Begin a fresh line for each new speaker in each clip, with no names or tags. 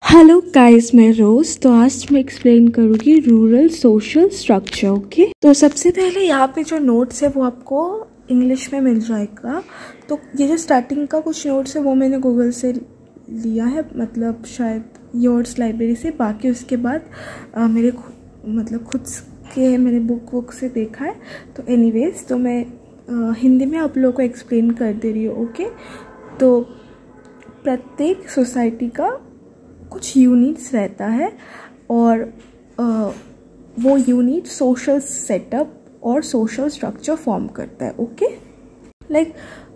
Hello guys, मैं रोज। तो आज मैं एक्सप्लेन करूँगी रूरल सोशल स्ट्रक्चर। ओके, तो सबसे पहले यहाँ पे जो नोट्स है वो आपको इंग्लिश में मिल जाएगा। तो ये जो स्टार्टिंग का कुछ नोट्स है वो मैंने गूगल से लिया है, मतलब शायद योर्स लाइब्रेरी से। बाकी उसके बाद मेरे खुद के मैंने बुक से देखा है। तो एनीवेज, तो मैं हिंदी में आप लोगों को एक्सप्लेन कर दे रही हूँ। ओके, तो प्रत्येक सोसाइटी का कुछ यूनिट्स रहता है और वो यूनिट सोशल सेटअप और सोशल स्ट्रक्चर फॉर्म करता है। ओके, लाइक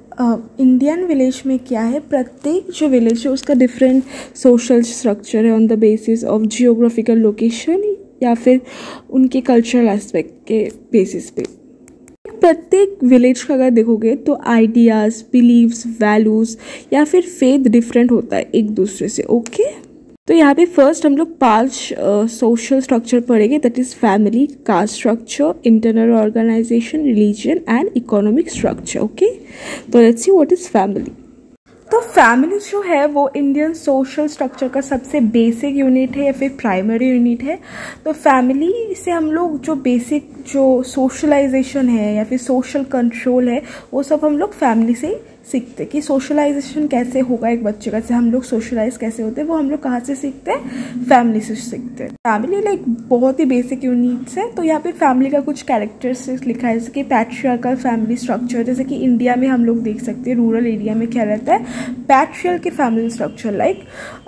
इंडियन विलेज में क्या है, प्रत्येक जो विलेज है उसका डिफरेंट सोशल स्ट्रक्चर है on the basis of geographical location या फिर उनके कल्चरल एस्पेक्ट के बेसिस पे। प्रत्येक विलेज का अगर देखोगे तो आइडियाज़, बिलीव्स, वैल्यूज़ या फिर फेथ डिफरेंट होता है एक दूसरे से। ओके, तो यहाँ पे फर्स्ट हम लोग 5 सोशल स्ट्रक्चर पढ़ेंगे, that is family, caste structure, internal organization, religion and economic structure. Okay, तो let's see what is family. तो फैमिली जो है वो इंडियन सोशल स्ट्रक्चर का सबसे बेसिक यूनिट है या फिर प्राइमरी यूनिट है। तो फैमिली से हम लोग जो बेसिक जो सोशलाइजेशन है या फिर सोशल कंट्रोल है वो सब हम लोग फैमिली से सीखते हैं कि सोशलाइजेशन कैसे होगा एक बच्चे का, जैसे हम लोग सोशलाइज कैसे होते हैं वो हम लोग कहाँ से सीखते हैं, फैमिली से सीखते हैं। फैमिली लाइक बहुत ही बेसिक यूनिट्स है। तो यहाँ पे फैमिली का कुछ कैरेक्टरिस्टिक्स लिखा है, जैसे कि पैट्रियार्कल फैमिली स्ट्रक्चर, जैसे कि इंडिया में हम लोग देख सकते हैं रूरल एरिया में क्या रहता है, पैट्रियल के फैमिली स्ट्रक्चर, लाइक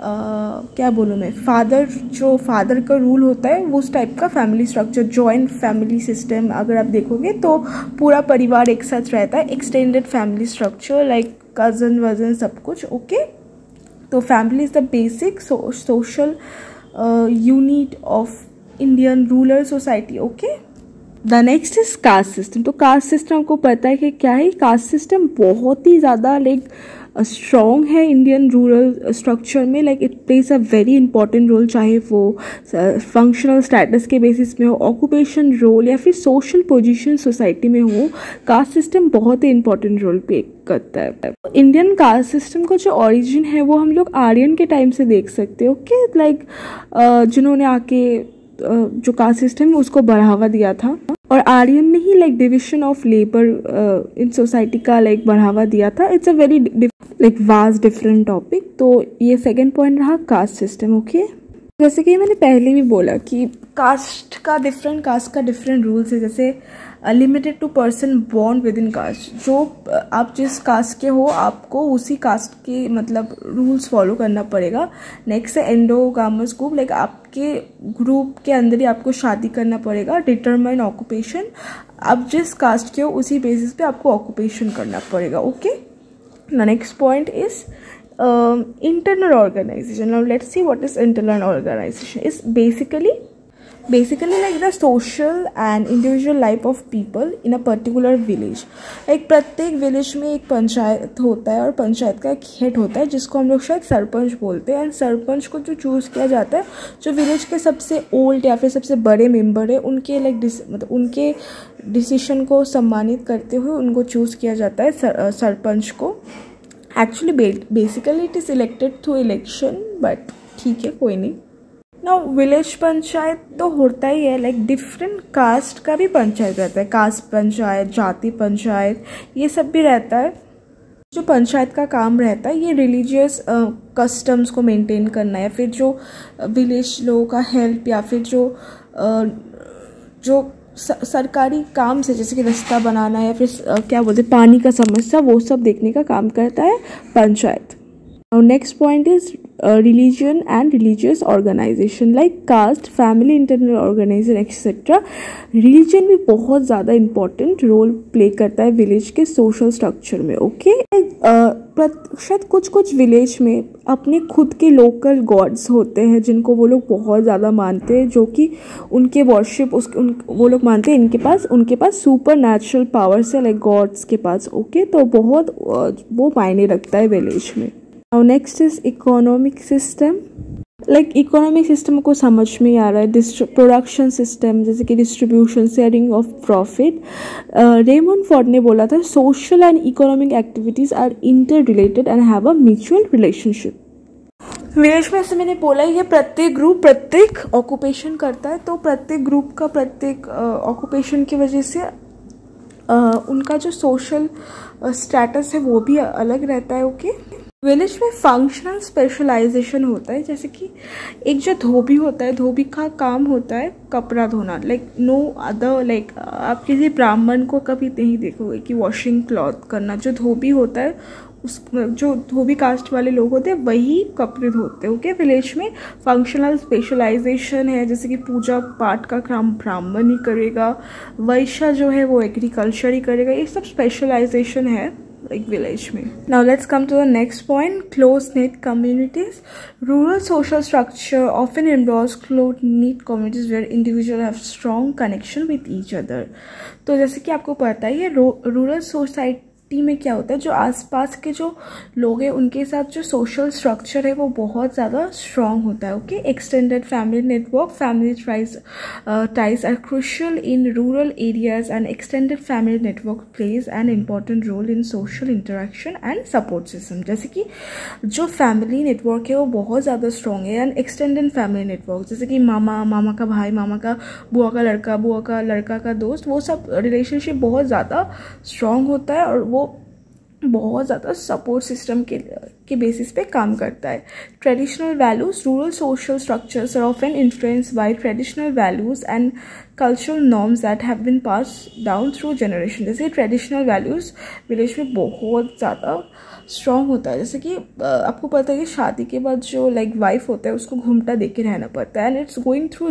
क्या बोलूँ मैं, फादर का रूल होता है उस टाइप का family structure. Joint family system अगर आप देखोगे तो पूरा परिवार एक साथ रहता है, extended family structure like cousin वजन सब कुछ। ओके, तो family is the basic social unit of Indian rural society. Okay, the next is caste system. तो कास्ट सिस्टम आपको पता है कि क्या है, कास्ट सिस्टम बहुत ही ज़्यादा लाइक स्ट्रॉन्ग है इंडियन रूरल स्ट्रक्चर में। Like it plays a very important role, चाहे वो फंक्शनल स्टेटस के बेसिस में हो, ऑक्यूपेशन रोल या फिर सोशल पोजीशन सोसाइटी में हो, कास्ट सिस्टम बहुत ही इंपॉर्टेंट रोल प्ले करता है। इंडियन कास्ट सिस्टम का जो ओरिजिन है वो हम लोग आर्यन के टाइम से देख सकते हो। ओके, लाइक जिन्होंने आके जो कास्ट सिस्टम है उसको बढ़ावा दिया था, और आर्यन ने ही like division of labour in society का लाइक बढ़ावा दिया था। It's a very like vast different topic. तो ये सेकंड पॉइंट रहा कास्ट सिस्टम। ओके, जैसे कि मैंने पहले भी बोला कि कास्ट का डिफरेंट रूल्स है, जैसे limited to person born within caste. जो आप जिस कास्ट के हो आपको उसी कास्ट के मतलब रूल्स फॉलो करना पड़ेगा। नेक्स्ट है एंडोगामस ग्रुप, लाइक आपके ग्रुप के अंदर ही आपको शादी करना पड़ेगा। डिटरमाइन ऑक्यूपेशन, आप जिस कास्ट के हो उसी बेसिस पे आपको ऑक्यूपेशन करना पड़ेगा। Okay, the next point is internal organization. Now let's see what is internal organization. Is basically like the social and individual life of people in a particular village. एक प्रत्येक village में एक पंचायत होता है और पंचायत का एक हेड होता है जिसको हम लोग शायद सरपंच बोलते हैं। एंड सरपंच को जो चूज़ किया जाता है, जो विलेज के सबसे ओल्ड या फिर सबसे बड़े मेंबर है उनके लाइक मतलब उनके डिसीजन को सम्मानित करते हुए उनको चूज़ किया जाता है सरपंच को। Actually basically it is elected through election, but ठीक है, कोई नहीं। नाउ विलेज पंचायत तो होता ही है, लाइक डिफरेंट कास्ट का भी पंचायत रहता है, कास्ट पंचायत, जाति पंचायत, ये सब भी रहता है। जो पंचायत का काम रहता है ये रिलीजियस कस्टम्स को मेंटेन करना या फिर जो विलेज लोगों का हेल्प या फिर जो सरकारी काम से, जैसे कि रास्ता बनाना या फिर क्या बोलते हैं पानी का समस्या, वो सब देखने का काम करता है panchayat. Next point is religion and religious organization, like caste, family, internal organization etcetera. Religion भी बहुत ज़्यादा इंपॉर्टेंट रोल प्ले करता है विलेज के सोशल स्ट्रक्चर में। ओके, शायद कुछ विलेज में अपने खुद के लोकल गॉड्स होते हैं जिनको वो लोग बहुत ज़्यादा मानते हैं, जो कि उनके वर्शिप वो लोग मानते हैं उनके पास सुपर नेचुरल पावर्स है, लाइक गॉड्स के पास। ओके, तो बहुत वो मायने रखता है विलेज में। Now next is economic system. Like economic system को समझ में आ रहा है, प्रोडक्शन सिस्टम, जैसे कि distribution, sharing of profit. Raymond Ford ने बोला था social and economic activities are interrelated and have a mutual relationship. Village में, जैसे मैंने बोला ये प्रत्येक ग्रुप प्रत्येक ऑक्यूपेशन करता है, तो प्रत्येक ग्रुप का प्रत्येक ऑक्यूपेशन की वजह से उनका जो सोशल स्टेटस है वो भी अलग रहता है। ओके, विलेज में फंक्शनल स्पेशलाइजेशन होता है, जैसे कि एक जो धोबी होता है, धोबी का काम होता है कपड़ा धोना, लाइक नो अदर, लाइक आप किसी ब्राह्मण को कभी नहीं देखोगे कि वॉशिंग क्लॉथ करना। जो धोबी होता है, उस जो धोबी कास्ट वाले लोग होते हैं वही कपड़े धोते हैं। ओके, विलेज में फंक्शनल स्पेशलाइजेशन है, जैसे कि पूजा पाठ का काम ब्राह्मण ही करेगा, वैश्य जो है वो एग्रीकल्चर ही करेगा, ये सब स्पेशलाइजेशन है like village में। Now let's come to the next point, close knit communities. Rural social structure often involves close knit communities where individuals have strong connection with each other. तो जैसे कि आपको पता ही है रूरल सोसाइटी में क्या होता है, जो आसपास के जो लोग हैं उनके साथ जो सोशल स्ट्रक्चर है वो बहुत ज़्यादा स्ट्रॉन्ग होता है। Okay, extended family network, family ties are crucial in rural areas and extended family network plays an important role in social interaction and support system। जैसे कि जो फैमिली नेटवर्क है वो बहुत ज़्यादा स्ट्रॉन्ग है, एंड एक्सटेंडेड फैमिली नेटवर्क जैसे कि मामा का भाई, मामा का बुआ का लड़का का दोस्त, वो सब रिलेशनशिप बहुत ज़्यादा स्ट्रॉन्ग होता है और वो बहुत ज़्यादा सपोर्ट सिस्टम के बेसिस पे काम करता है। Traditional values, rural social structures are often influenced by traditional values and cultural norms that have been pass down through generation. जैसे ट्रेडिशनल वैल्यूज विलेज में बहुत ज़्यादा स्ट्रॉन्ग होता है, जैसे कि आपको पता है कि शादी के बाद जो लाइक वाइफ होता है उसको घूमटा दे के रहना पड़ता है, and it's going through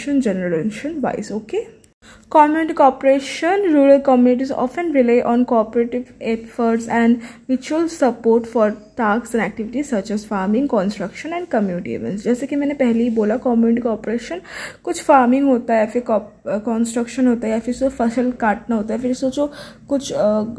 generation wise. Okay, community cooperation, rural communities often rely on cooperative efforts and mutual support for tasks and activities such as farming, construction and community events। जैसे कि मैंने पहले ही बोला, कम्युनिटी कॉपरेशन कुछ farming होता है, फिर construction होता है, या फिर सिर्फ फसल काटना होता है, फिर सोचो कुछ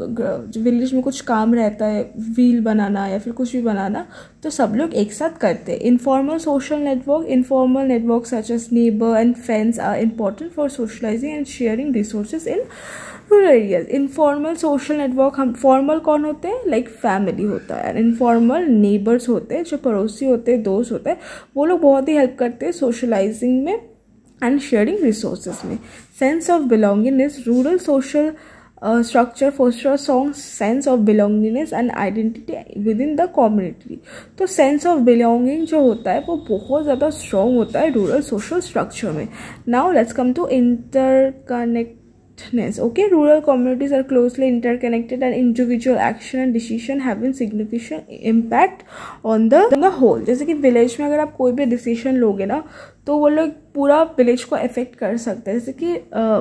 विलेज में कुछ काम रहता है, व्हील बनाना या फिर कुछ भी बनाना, तो सब लोग एक साथ करते हैं। Informal social network, informal network such as neighbour and friends are important for socializing and sharing resources in rural areas. Informal social network, हम फॉर्मल कौन होते हैं, लाइक फैमिली होता है, एंड इनफॉर्मल नेबर्स होते हैं, जो पड़ोसी होते हैं, दोस्त होते हैं, वो लोग बहुत ही हेल्प करते हैं सोशलाइजिंग में एंड शेयरिंग रिसोर्सेज में। Sense of belongingness, rural social structure foster a strong sense of belongingness and identity within the community। तो सेंस ऑफ बिलोंगिंग जो होता है वो बहुत ज़्यादा स्ट्रॉन्ग होता है रूरल सोशल स्ट्रक्चर में। Now let's come to interconnectedness। Okay, rural communities are closely interconnected and individual action and decision having significant impact on the whole। जैसे कि विलेज में अगर आप कोई भी डिसीजन लोगे ना तो वो लोग पूरा विलेज को अफेक्ट कर सकते हैं। जैसे कि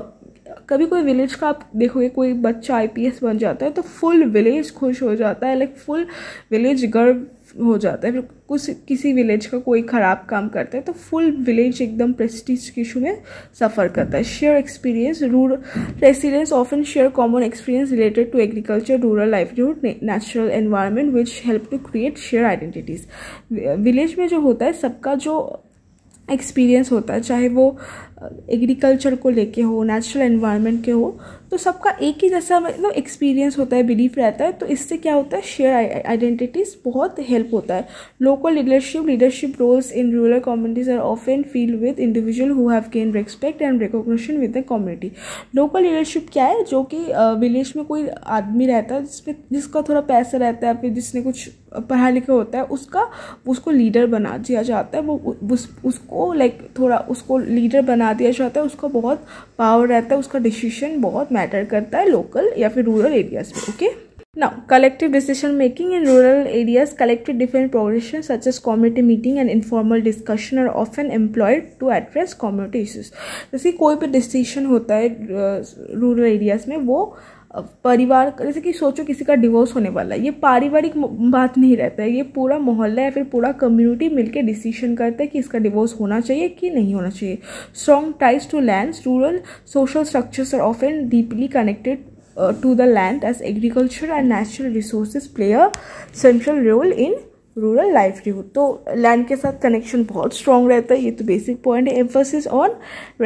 कभी कोई विलेज का आप देखोगे, कोई बच्चा आईपीएस बन जाता है तो फुल विलेज खुश हो जाता है, लाइक फुल विलेज गर्व हो जाता है। फिर किसी विलेज का कोई ख़राब काम करता है तो फुल विलेज एकदम प्रेस्टीज के इशू में सफ़र करता है। Share experience, rural residents often share common experience related to agriculture, rural livelihood, natural environment which help to create share identities. Village में जो होता है सबका जो एक्सपीरियंस होता है, चाहे वो एग्रीकल्चर को लेके हो, नेचुरल एनवायरनमेंट के हो, तो सबका एक ही जैसा मतलब एक्सपीरियंस होता है, बिलीफ रहता है। तो इससे क्या होता है, शेयर आइडेंटिटीज़ बहुत हेल्प होता है। Local leadership roles in rural communities are often feel with individual who have gain respect and recognition with the community. Local leadership क्या है, जो कि विलेज में कोई आदमी रहता है जिसका थोड़ा पैसा रहता है, फिर जिसने कुछ पढ़ा लिखा होता है, उसको लीडर बना दिया जाता है। वो उसको लाइक थोड़ा उसको लीडर बना दिया जाता है, उसका बहुत पावर रहता है, उसका डिसीजन बहुत मैटर करता है लोकल या फिर रूरल एरियाज में। Okay, now collective decision making in rural areas, collective different progression such as community meeting and informal discussion are often employed to address community issues. जैसे कोई भी डिसीजन होता है रूरल एरियाज में, वो परिवार, जैसे कि सोचो किसी का डिवोर्स होने वाला है, ये पारिवारिक बात नहीं रहता है, ये पूरा मोहल्ला या फिर पूरा कम्युनिटी मिलके डिसीजन करता है कि इसका डिवोर्स होना चाहिए कि नहीं होना चाहिए। Strong ties to lands, rural social structures are often deeply connected to the land as agriculture and natural resources play a central role in rural livelihood. तो लैंड के साथ कनेक्शन बहुत स्ट्रॉन्ग रहता है, ये तो बेसिक पॉइंट है। Emphasis on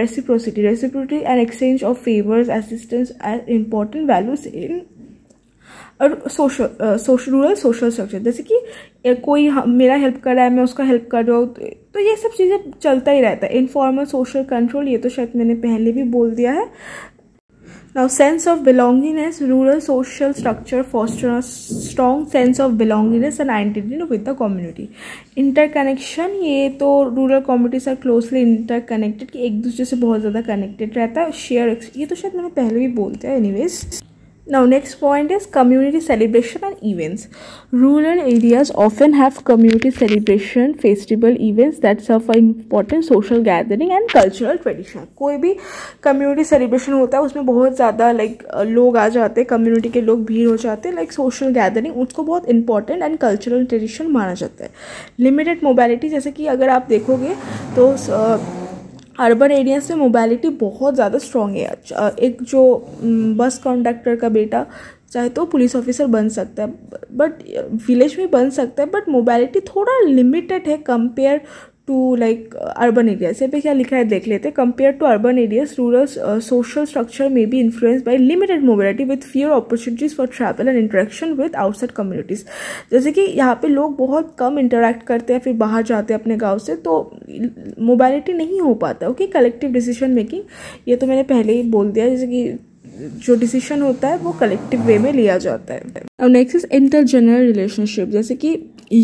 reciprocity and exchange of favours, assistance as important values in और रूरल सोशल स्ट्रक्चर, जैसे कि कोई मेरा हेल्प कर रहा है, मैं उसका हेल्प कर रहा हूँ, तो ये सब चीज़ें चलता ही रहता है। इनफॉर्मल सोशल कंट्रोल, ये तो शायद मैंने पहले भी बोल दिया है। Now, sense of belongingness, rural social structure foster a strong sense of belongingness and identity with the community. Interconnection, ये तो rural communities are closely interconnected, कि एक दूसरे से बहुत ज़्यादा connected रहता है। Share, ये तो शायद मैंने पहले भी बोल दिया। Anyways, now next point is community celebration and events. Rural areas often have community celebration, festival events that serve for important social gathering and cultural tradition. कोई भी community celebration होता है उसमें बहुत ज़्यादा लोग आ जाते हैं, community के लोग भीड़ हो जाते हैं, social gathering, उसको बहुत important and cultural tradition माना जाता है। Limited mobility, जैसे कि अगर आप देखोगे तो अर्बन एरियाज में मोबिलिटी बहुत ज़्यादा स्ट्रॉन्ग है। एक जो बस कंडक्टर का बेटा चाहे तो पुलिस ऑफिसर बन सकता है, बट विलेज में बन सकता है, बट मोबिलिटी थोड़ा लिमिटेड है कंपेयर टू अर्बन एरियाज। यहाँ पे क्या लिखा है देख लेते हैं। Compare to urban areas, rural social structure में be influence by limited mobility with fewer opportunities for travel and interaction with outside communities. जैसे कि यहाँ पे लोग बहुत कम इंटरेक्ट करते हैं, फिर बाहर जाते हैं अपने गाँव से, तो मोबिलिटी नहीं हो पाता। ओके, कलेक्टिव डिसीजन मेकिंग, ये तो मैंने पहले ही बोल दिया, जैसे कि जो डिसीजन होता है वो कलेक्टिव वे में लिया जाता है। और नेक्स्ट इज इंटरजेनरल रिलेशनशिप, जैसे कि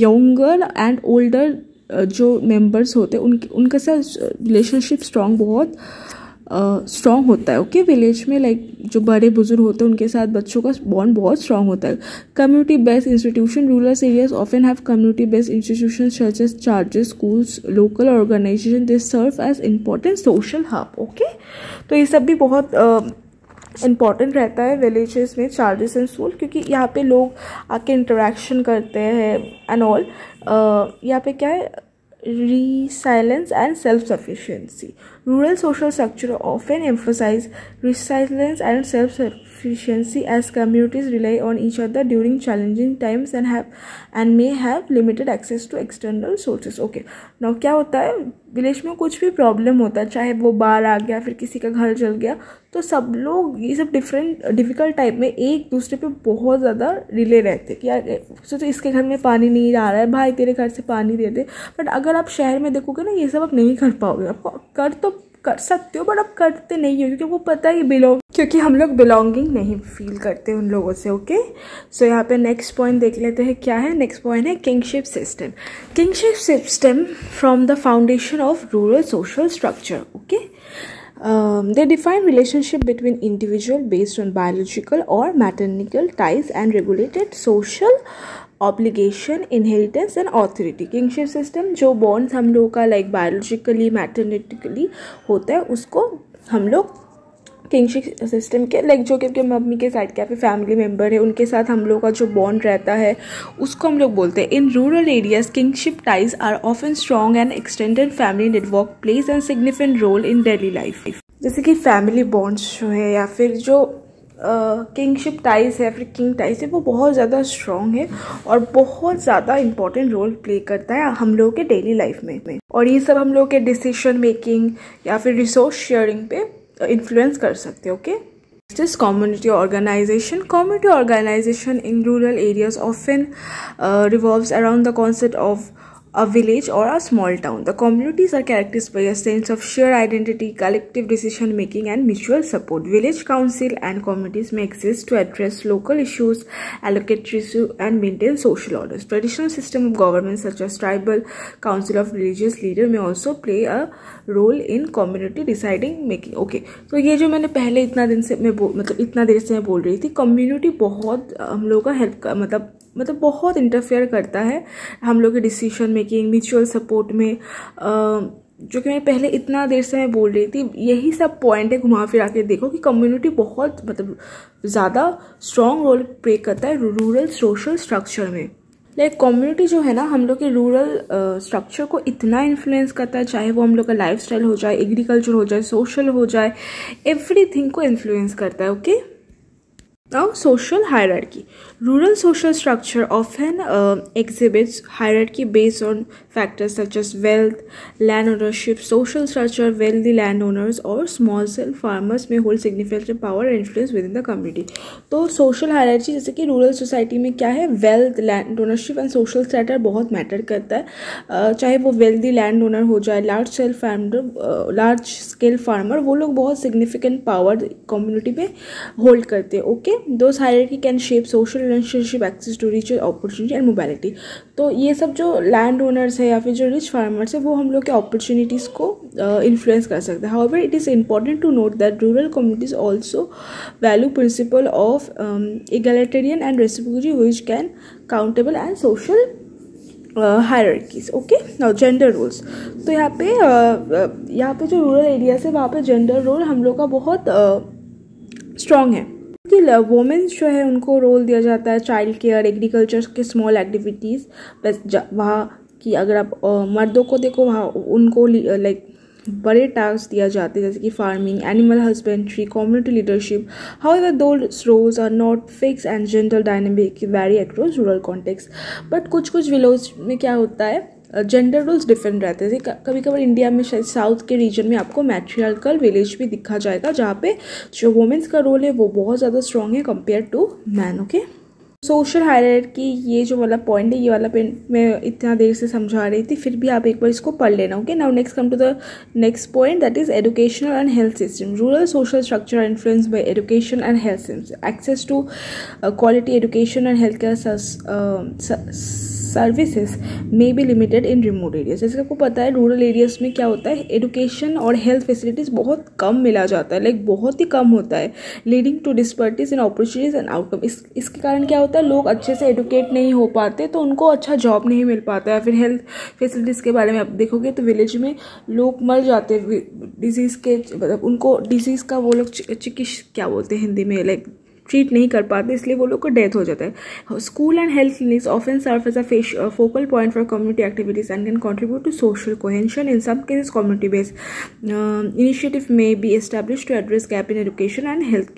यंगर एंड ओल्डर जो मेंबर्स होते हैं उनके साथ रिलेशनशिप बहुत स्ट्रॉन्ग होता है। ओके, विलेज में जो बड़े बुजुर्ग होते हैं उनके साथ बच्चों का बॉन्ड बहुत स्ट्रॉन्ग होता है। Community based institution, rural areas often have community based institution such as churches, schools, local organization, they serve as important social hub. Okay, तो ये सब भी बहुत इम्पॉर्टेंट रहता है विलेजेस में, चार्जेस एंड स्कूल, क्योंकि यहाँ पे लोग आके इंटरेक्शन करते हैं एंड ऑल। यहाँ पे क्या है, resilience and self-sufficiency. Rural social structure often emphasize resilience and self-sufficiency as communities rely on each other during challenging times and may have limited access to external sources. Okay, now क्या होता है, village में कुछ भी problem होता है, चाहे वो बाढ़ आ गया, फिर किसी का घर जल गया, तो सब लोग ये सब डिफ़िकल्ट टाइम में एक दूसरे पे बहुत ज़्यादा रिले रहते कि यार सोचो इसके घर में पानी नहीं आ रहा है, भाई तेरे घर से पानी दे दे। बट अगर आप शहर में देखोगे ना, ये सब आप नहीं कर पाओगे। आपको कर सकते हो, बट आप करते नहीं हो, क्योंकि वो पता ही क्योंकि हम लोग बिलोंगिंग नहीं फील करते उन लोगों से। ओके, सो यहाँ पे नेक्स्ट पॉइंट देख लेते हैं क्या है। नेक्स्ट पॉइंट है kingship system. Kingship system from the foundation of rural social structure. Okay, they define relationship between individual based on biological or maternal ties and regulated social obligation, inheritance and authority. Kingship system जो bonds हम लोग का biologically, maternally होता है, उसको हम लोग kingship system के जो कि मम्मी के साइड के फैमिली मेम्बर है उनके साथ हम लोग का जो बॉन्ड रहता है उसको हम लोग बोलते हैं। In rural areas kingship ties are often strong and extended family network plays and significant role in daily life. जैसे कि फैमिली बॉन्ड्स जो है या फिर जो किंगशिप टाइज है, फिर किंग टाइज है, वो बहुत ज़्यादा स्ट्रॉन्ग है और बहुत ज़्यादा इंपॉर्टेंट रोल प्ले करता है हम लोगों के डेली लाइफ में। और ये सब हम लोग के डिसीजन मेकिंग या फिर रिसोर्स शेयरिंग पे इन्फ्लुएंस कर सकते हैं। Okay, next is community organization. Community organization in rural areas often revolves around the concept of a village or a small town. The communities are characterized by a sense of shared identity, collective decision making and mutual support. Village council and communities may exist to address local issues, allocate resources and maintain social orders. Traditional system of government such as tribal council of religious leader may also play a role in community deciding making. Okay, तो ये जो मैंने पहले इतना देर से मैं बोल रही थी, कम्युनिटी बहुत हम लोग का हेल्प का मतलब बहुत इंटरफेयर करता है हम लोग के डिसीजन मेकिंग, म्यूचुअल सपोर्ट में, जो कि मैं पहले इतना देर से मैं बोल रही थी। यही सब पॉइंट है, घुमा फिरा के देखो कि कम्युनिटी बहुत ज़्यादा स्ट्रॉन्ग रोल प्ले करता है रूरल सोशल स्ट्रक्चर में। कम्युनिटी जो है ना हम लोग के रूरल स्ट्रक्चर को इतना इन्फ्लुएंस करता है, चाहे वो हम लोग का लाइफस्टाइल हो जाए, एग्रीकल्चर हो जाए, सोशल हो जाए, एवरीथिंग को इन्फ्लुएंस करता है। Okay, Now, social hierarchy. Rural social structure often exhibits hierarchy based on factors such as wealth, land ownership, social structure. Wealthy landowners or small-scale farmers may hold significant power and influence within the community. तो social hierarchy जैसे कि rural society में क्या है, wealth, land ownership and social status बहुत matter करता है. चाहे वो वेल्दी लैंड ओनर हो जाए, लार्ज स्केल फार्मर, वो लोग बहुत सिग्निफिकेंट पावर कम्युनिटी में होल्ड करते हैं. Okay, those hierarchy can shape social relationship, access to rich opportunity and mobility. तो ये सब जो लैंड ओनर्स है या फिर जो रिच फार्मर्स है वो हम लोग के अपॉर्चुनिटीज़ को इन्फ्लुएंस कर सकते हैं. However it is important to note that rural communities also value principle of egalitarian and reciprocity which can countable and social hierarchies. Okay, now gender roles. तो यहाँ पे जो रूरल एरियाज है वहाँ पे जेंडर रोल हम लोग का बहुत स्ट्रॉन्ग है. कि वुमेन्स जो है उनको रोल दिया जाता है चाइल्ड केयर, एग्रीकल्चर के स्मॉल एक्टिविटीज़. बस वहाँ की अगर आप मर्दों को देखो वहाँ उनको लाइक बड़े टास्क दिया जाते हैं जैसे कि farming, animal husbandry, community leadership. However those roles are not fix and gender dynamic vary across rural context. But कुछ विलेज में क्या होता है, जेंडर रोल्स डिफरेंट रहते हैं. कभी कभार इंडिया में शायद साउथ के रीजन में आपको मैट्रियार्कल विलेज भी दिखा जाएगा जहाँ पे जो वुमेन्स का रोल है वो बहुत ज़्यादा स्ट्रॉन्ग है compare to man. Okay, social hierarchy ये जो वाला पॉइंट है, ये वाला पॉइंट मैं इतना देर से समझा रही थी, फिर भी आप एक बार इसको पढ़ लेना. Okay, now next come to the next point, that is educational and health system. Rural social structure influence by education and health system. Access to quality education and health care services may be limited in remote areas. जैसे आपको पता है rural areas में क्या होता है, education और health facilities बहुत कम मिला जाता है, लाइक बहुत ही कम होता है, leading to disparities in opportunities and outcome. इसके कारण क्या होता है, लोग अच्छे से एडुकेट नहीं हो पाते तो उनको अच्छा जॉब नहीं मिल पाता है. फिर हेल्थ फैसिलिटीज़ के बारे में आप देखोगे तो विलेज में लोग मर जाते हैं डिजीज़ के, मतलब उनको डिजीज़ का वो लोग क्या बोलते हैं हिंदी में, लाइक ट्रीट नहीं कर पाते, इसलिए वो लोग को डेथ हो जाता है. School and health clinics often serve as a focal point for community activities and can contribute to social cohesion. In some cases community based initiative may be establish to address gap in education and health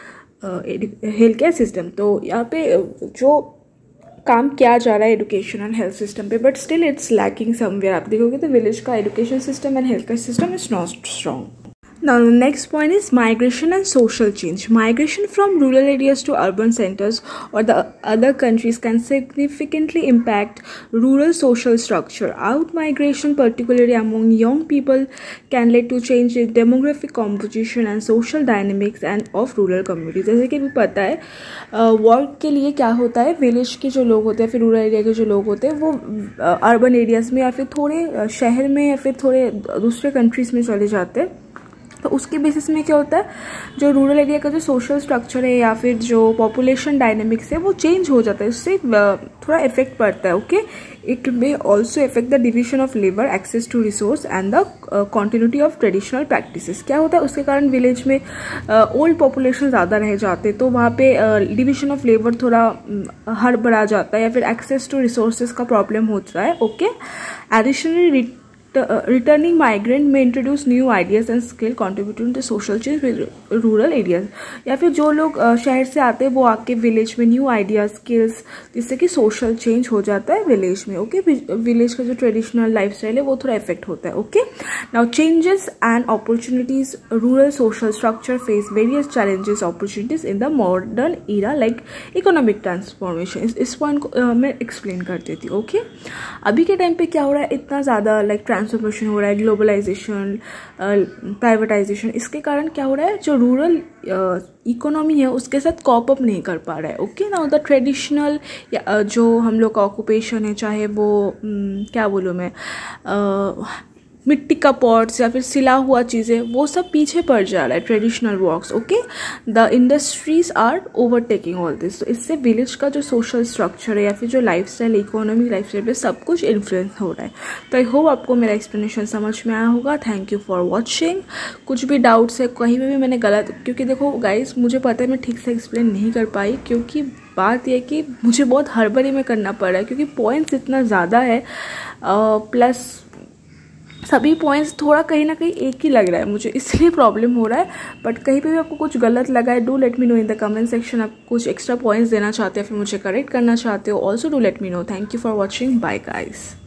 care system. तो यहाँ पे जो काम किया जा रहा है education and health system पे, but still it's lacking somewhere. आप देखोगे तो विलेज का education system and health care system is not strong. Now the next point is migration and social change. Migration from rural areas to urban centers or the other countries can significantly impact rural social structure. Out migration, particularly among young people, can lead to change in demographic composition and social dynamics and of rural communities. जैसे कि भी पता है work के लिए क्या होता है, विलेज के जो लोग होते हैं फिर रूरल एरिया के जो लोग होते हैं वो अर्बन एरियाज में या फिर थोड़े शहर में या फिर थोड़े दूसरे कंट्रीज में चले जाते हैं. तो उसके बेसिस में क्या होता है, जो रूरल एरिया का जो सोशल स्ट्रक्चर है या फिर जो पॉपुलेशन डायनेमिक्स है वो चेंज हो जाता है, उससे थोड़ा इफेक्ट पड़ता है. Okay, it may also effect the division of labour, access to resource and the continuity of traditional practices. क्या होता है, उसके कारण विलेज में ओल्ड पॉपुलेशन ज़्यादा रह जाते तो वहाँ पे डिविजन ऑफ लेबर थोड़ा हड़बड़ा जाता है या फिर एक्सेस टू रिसोर्सेज का प्रॉब्लम होता है. Okay, additionally returning migrant may introduce new ideas and skill contributing to social change with rural areas. या फिर जो लोग शहर से आते हैं वो आके विलेज में न्यू आइडियाज स्किल्स, जिससे कि सोशल चेंज हो जाता है विलेज में. ओके, विलेज का जो ट्रेडिशनल लाइफस्टाइल है वो थोड़ा इफेक्ट होता है. Okay, now changes and opportunities. Rural social structure face various challenges opportunities in the modern era like economic transformation. इस पॉइंट को मैं एक्सप्लेन कर देती हूँ. ओके, अभी के टाइम पे क्या हो रहा है, इतना ज़्यादा लाइक ट्रांसफॉर्मेशन हो रहा है, ग्लोबलाइजेशन, प्राइवेटाइजेशन. इसके कारण क्या हो रहा है, जो रूरल इकोनॉमी है उसके साथ कॉप अप नहीं कर पा रहा है. ओके, नाउ द ट्रेडिशनल जो हम लोग का ऑक्यूपेशन है, चाहे वो क्या बोलूँ मैं, मिट्टी का पॉट्स या फिर सिला हुआ चीज़ें, वो सब पीछे पड़ जा रहा है, traditional works. Okay, the industries are overtaking all this. तो इससे विलेज का जो सोशल स्ट्रक्चर है या फिर जो लाइफस्टाइल, इकोनॉमिक लाइफस्टाइल पे सब कुछ इन्फ्लुएंस हो रहा है. तो आई होप आपको मेरा एक्सप्लेनेशन समझ में आया होगा. Thank you for watching. कुछ भी डाउट्स है कहीं पे भी मैंने गलत, क्योंकि देखो गाइस मुझे पता है मैं ठीक से एक्सप्लेन नहीं कर पाई, क्योंकि बात यह कि मुझे बहुत हड़बड़ी में करना पड़ रहा है क्योंकि पॉइंट्स इतना ज़्यादा है, प्लस सभी पॉइंट्स थोड़ा कहीं ना कहीं एक ही लग रहा है मुझे, इसलिए प्रॉब्लम हो रहा है। बट कहीं पे भी आपको कुछ गलत लगा है, do let me know in the comment section. आप कुछ एक्स्ट्रा पॉइंट्स देना चाहते हैं, फिर मुझे करेक्ट करना चाहते हो, also do let me know. Thank you for watching, bye guys.